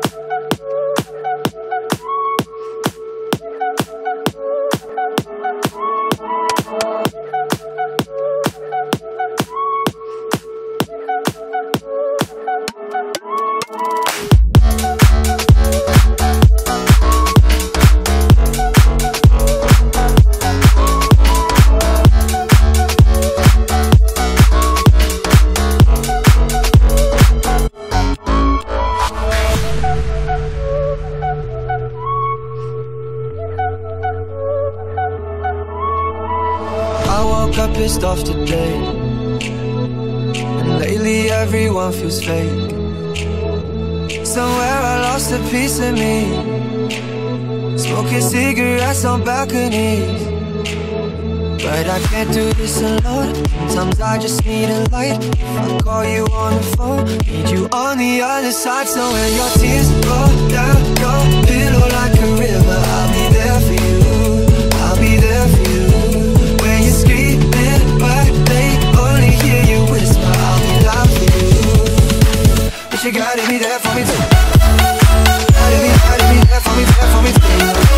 Got pissed off today, and lately everyone feels fake. Somewhere I lost a piece of me, smoking cigarettes on balconies. But I can't do this alone. Sometimes I just need a light. If I call you on the phone, need you on the other side. So when your tears roll down your pillow like a river, I'll be there for you, I'll be there for you. When you're screaming but they only hear you whisper, I'll be loud for you. But you gotta be there for me too. Gotta be there for me, there for me too.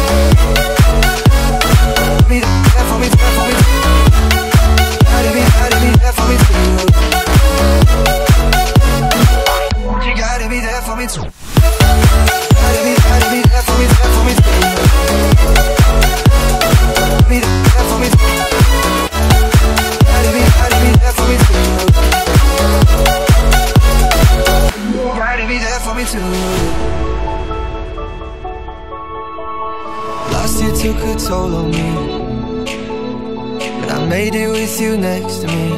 Be there for me, there for me too. Gotta be there for me too. You gotta be there for me too. Gotta be there for me, there for me too. Be there for me too. Gotta be there for me too. Gotta be there for me too. Last year took a toll on me, but I made it with you next to me.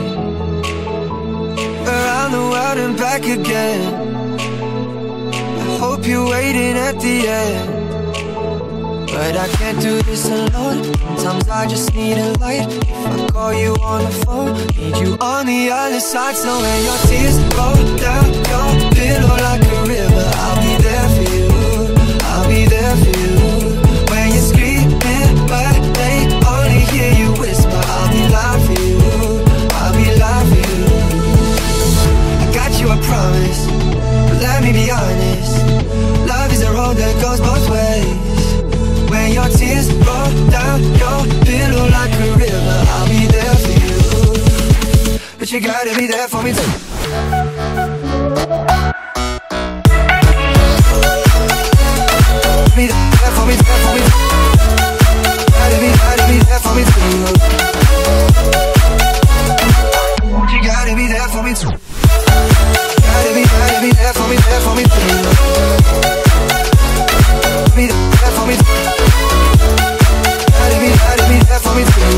Around the world and back again. I hope you're waiting at the end. But I can't do this alone. Sometimes I just need a light. If I call you on the phone, need you on the other side. So when your tears roll down your pillow like a river, I'll be there for you, I'll be there for you. When you're screaming but they only hear you whisper, I'll be loud for you, I'll be loud for you. I got you, I promise, but let me be honest. Love is a road that goes both ways. When your tears roll down your pillow like a river, I'll be there for you. But you gotta be there for me too. Be there for me, there for me. Gotta be there for me too. You gotta be there for me too. Gotta be there for me, there for me too. Be there for me too. Gotta be there for me too.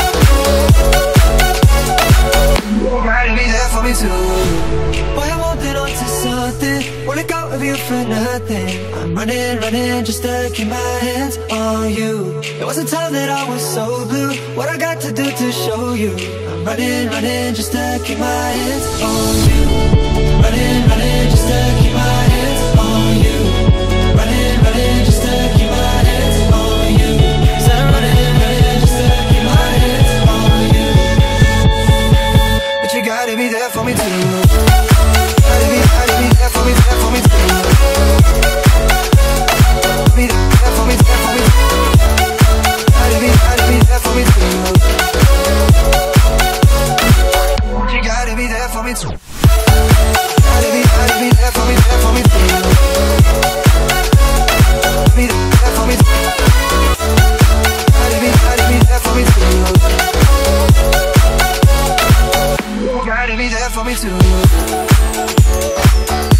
Gotta be there for me too. Boy, I'm holding on to something, won't let go of you for nothing. I'm running just to keep my hands on you. It wasn't time that I was so blue. What I got to do to show you? I'm running just to keep my hands on you. Running just to keep my hands on you. Running just to keep my hands on you. So I'm running just to keep my hands on you. But you gotta be there for me too. Gotta be there for me, there for me too. Be there for me, there for me. Gotta be there for me too. You gotta be there for me too. Gotta be there for me, there for me too. Be there for me too. Gotta be there for me too. Gotta be there for me too.